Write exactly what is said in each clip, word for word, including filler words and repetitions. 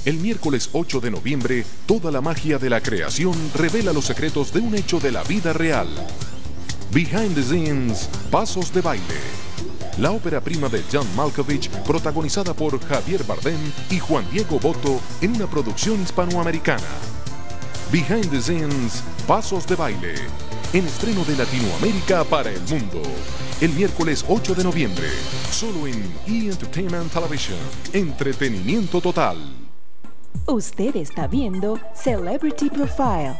El miércoles ocho de noviembre, toda la magia de la creación revela los secretos de un hecho de la vida real. Behind the Scenes, Pasos de Baile. La ópera prima de John Malkovich, protagonizada por Javier Bardem y Juan Diego Botto en una producción hispanoamericana. Behind the Scenes, Pasos de Baile. En estreno de Latinoamérica para el mundo. El miércoles ocho de noviembre, solo en E! Entertainment Television. Entretenimiento total. Usted está viendo Celebrity Profile.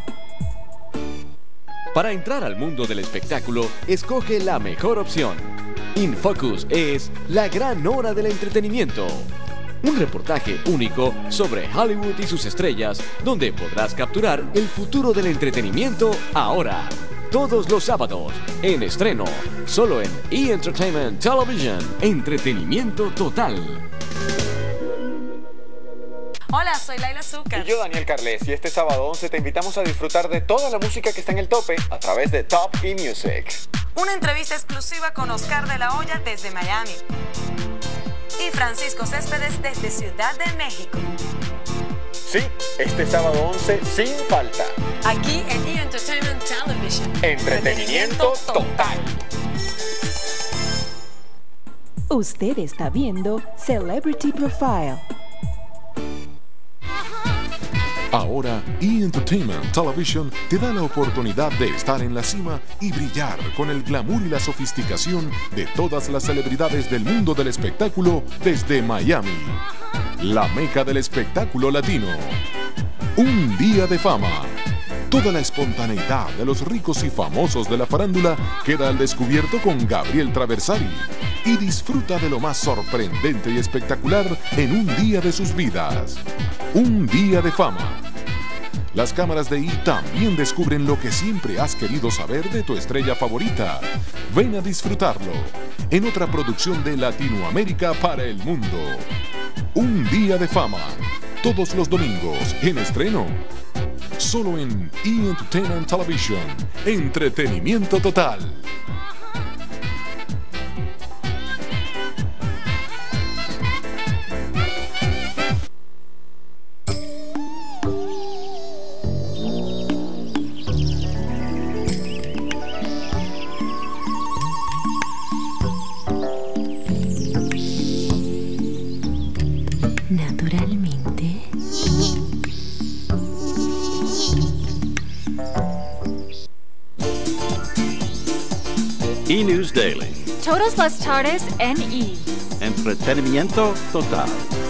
Para entrar al mundo del espectáculo, escoge la mejor opción. InFocus es la gran hora del entretenimiento. Un reportaje único sobre Hollywood y sus estrellas, donde podrás capturar el futuro del entretenimiento ahora. Todos los sábados, en estreno, solo en E! Entertainment Television. Entretenimiento total. Hola, soy Laila Azúcar. Y yo, Daniel Carles, y este sábado once te invitamos a disfrutar de toda la música que está en el tope a través de Top E! Music. Una entrevista exclusiva con Oscar de la Hoya desde Miami y Francisco Céspedes desde Ciudad de México. Sí, este sábado once sin falta. Aquí en E! Entertainment Television. Entretenimiento total. Usted está viendo Celebrity Profile. Ahora, E! Entertainment Television te da la oportunidad de estar en la cima y brillar con el glamour y la sofisticación de todas las celebridades del mundo del espectáculo desde Miami, la meca del espectáculo latino. Un día de fama. Toda la espontaneidad de los ricos y famosos de la farándula queda al descubierto con Gabriel Traversari y disfruta de lo más sorprendente y espectacular en un día de sus vidas. Un día de fama. Las cámaras de E! también descubren lo que siempre has querido saber de tu estrella favorita. Ven a disfrutarlo en otra producción de Latinoamérica para el mundo. Un día de fama. Todos los domingos en estreno. Solo en E! Entertainment Television. Entretenimiento total. Naturalmente. E! News Daily. Todas las tardes en E! Entretenimiento total.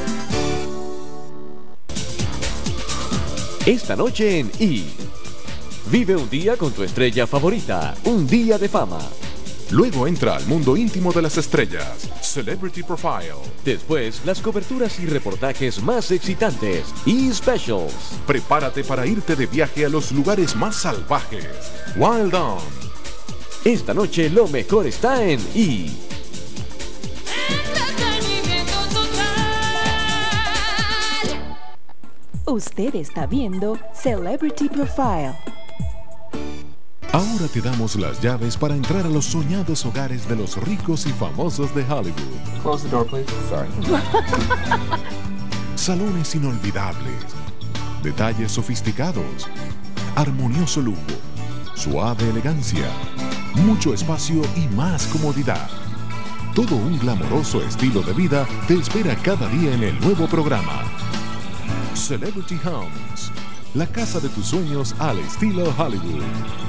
Esta noche en E! Vive un día con tu estrella favorita. Un día de fama. Luego entra al mundo íntimo de las estrellas, Celebrity Profile. Después, las coberturas y reportajes más excitantes, E! Specials. Prepárate para irte de viaje a los lugares más salvajes, Wild On. Esta noche lo mejor está en E! Usted está viendo Celebrity Profile. Ahora te damos las llaves para entrar a los soñados hogares de los ricos y famosos de Hollywood. Close the door, please. Sorry. Salones inolvidables, detalles sofisticados, armonioso lujo, suave elegancia, mucho espacio y más comodidad. Todo un glamoroso estilo de vida te espera cada día en el nuevo programa. Celebrity Homes, la casa de tus sueños al estilo Hollywood.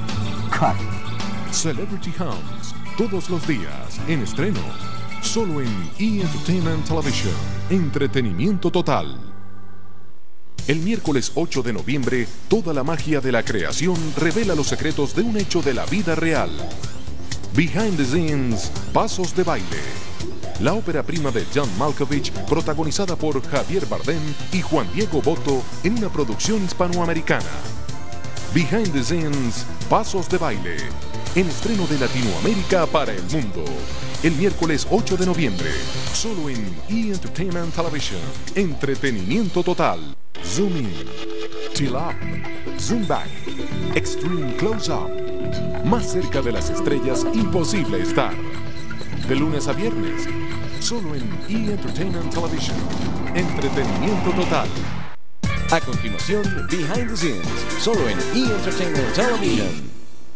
Celebrity Homes, todos los días, en estreno, solo en E! Entertainment Television. Entretenimiento total. El miércoles ocho de noviembre, toda la magia de la creación revela los secretos de un hecho de la vida real. Behind the Scenes, Pasos de Baile. La ópera prima de John Malkovich, protagonizada por Javier Bardem y Juan Diego Botto en una producción hispanoamericana. Behind the Scenes, Pasos de Baile. En estreno de Latinoamérica para el mundo. El miércoles ocho de noviembre, solo en E! Entertainment Television. Entretenimiento total. Zoom in, chill up, zoom back, extreme close up. Más cerca de las estrellas imposible estar. De lunes a viernes, solo en E! Entertainment Television. Entretenimiento total. A continuación, Behind the Scenes, solo en E! Entertainment Television.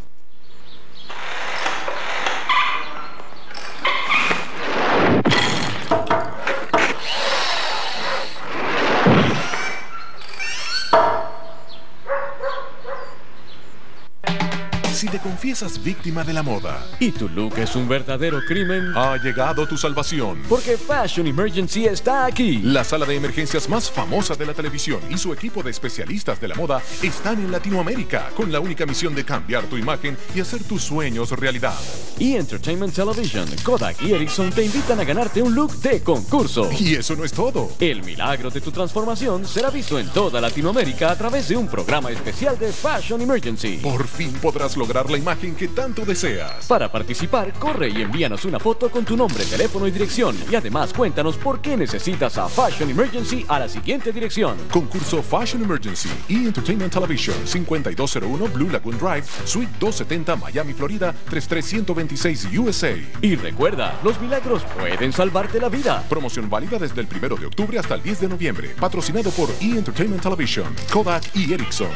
Si te confiesas víctima de la moda y tu look es un verdadero crimen, ha llegado tu salvación. Porque Fashion Emergency está aquí. La sala de emergencias más famosa de la televisión y su equipo de especialistas de la moda están en Latinoamérica con la única misión de cambiar tu imagen y hacer tus sueños realidad. E! Entertainment Television, Kodak y Ericsson te invitan a ganarte un look de concurso. Y eso no es todo. El milagro de tu transformación será visto en toda Latinoamérica a través de un programa especial de Fashion Emergency. Por fin podrás lograr la imagen que tanto deseas. Para participar, corre y envíanos una foto con tu nombre, teléfono y dirección. Y además cuéntanos por qué necesitas a Fashion Emergency a la siguiente dirección. Concurso Fashion Emergency, E! Entertainment Television, cincuenta y dos cero uno Blue Lagoon Drive, Suite doscientos setenta, Miami, Florida, treinta y tres ciento veintiséis, U S A. Y recuerda, los milagros pueden salvarte la vida. Promoción válida desde el primero de octubre hasta el diez de noviembre. Patrocinado por E! Entertainment Television, Kodak y Ericsson.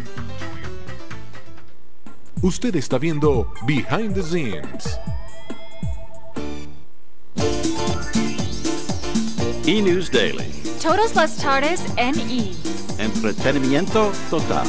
Usted está viendo Behind the Scenes. E! News Daily. Todas las tardes en E! Entretenimiento total.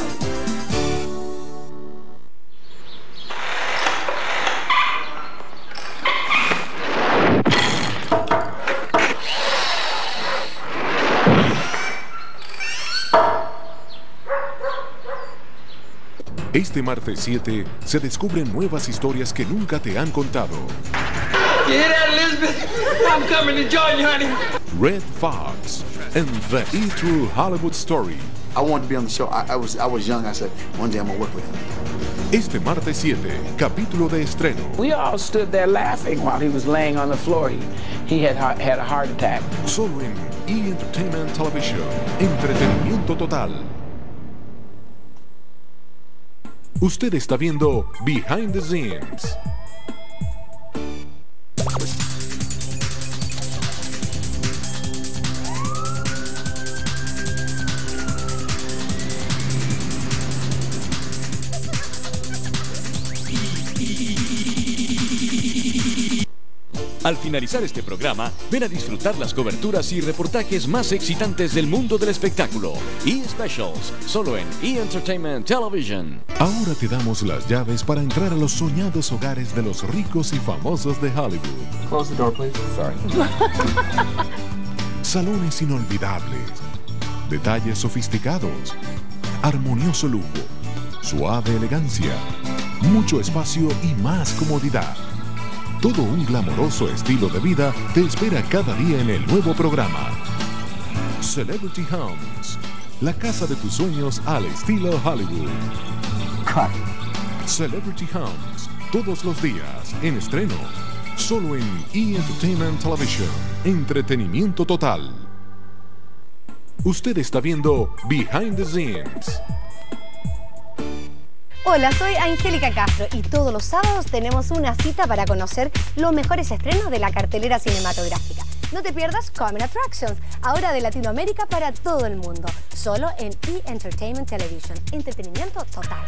Este martes siete se descubren nuevas historias que nunca te han contado. You hear that, Elizabeth? I'm coming to join you, honey. Red Fox and the E! True Hollywood Story. I wanted to be on the show. I, I was I was young. I said, one day I'm gonna work with him. Este martes siete, capítulo de estreno. We all stood there laughing while he was laying on the floor. He, he had had a heart attack. Solo en E! Entertainment Television. Entretenimiento total. Usted está viendo Behind the Scenes. Al finalizar este programa, ven a disfrutar las coberturas y reportajes más excitantes del mundo del espectáculo. E! Specials, solo en E! Entertainment Television. Ahora te damos las llaves para entrar a los soñados hogares de los ricos y famosos de Hollywood. Close the door, please. Sorry. Salones inolvidables, detalles sofisticados, armonioso lujo, suave elegancia, mucho espacio y más comodidad. Todo un glamoroso estilo de vida te espera cada día en el nuevo programa. Celebrity Homes, la casa de tus sueños al estilo Hollywood. Cut. Celebrity Homes, todos los días, en estreno. Solo en E! Entertainment Television, entretenimiento total. Usted está viendo Behind the Scenes. Hola, soy Angélica Castro y todos los sábados tenemos una cita para conocer los mejores estrenos de la cartelera cinematográfica. No te pierdas Coming Attractions, ahora de Latinoamérica para todo el mundo, solo en E! Entertainment Television, entretenimiento total.